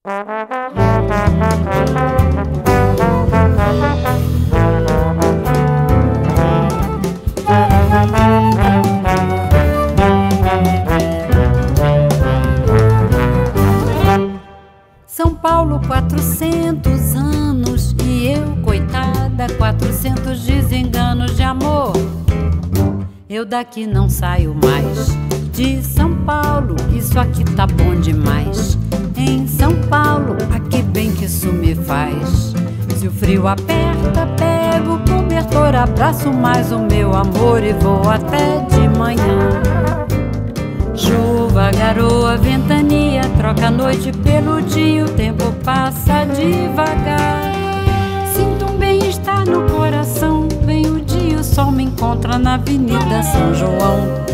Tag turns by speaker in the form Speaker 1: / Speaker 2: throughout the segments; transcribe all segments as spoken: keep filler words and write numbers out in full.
Speaker 1: São Paulo, quatrocentos anos, e eu, coitada, quatrocentos desenganos de amor. Eu daqui não saio mais, de São Paulo, isso aqui tá bom demais. Em São Paulo, aqui bem que isso me faz. Se o frio aperta, pego o cobertor, abraço mais o meu amor e vou até de manhã. Chuva, garoa, ventania, troca a noite pelo dia, o tempo passa devagar. Sinto um bem-estar no coração, vem o dia, o sol me encontra na Avenida São João.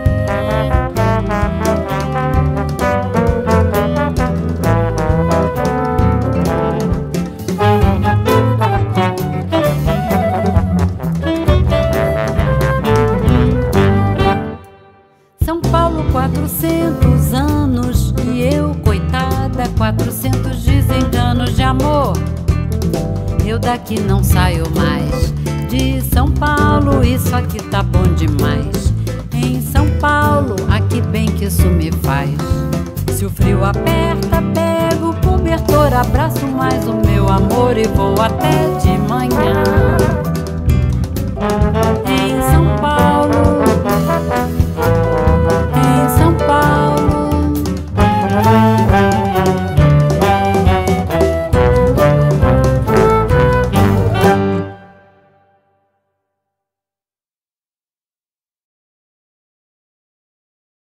Speaker 1: São Paulo, quatrocentos anos, e eu, coitada, quatrocentos desenganos de amor. Eu daqui não saio mais, de São Paulo, isso aqui tá bom demais. Em São Paulo, aqui bem que isso me faz. Se o frio aperta, pego o cobertor, abraço mais o meu amor e vou até de manhã. Em São Paulo,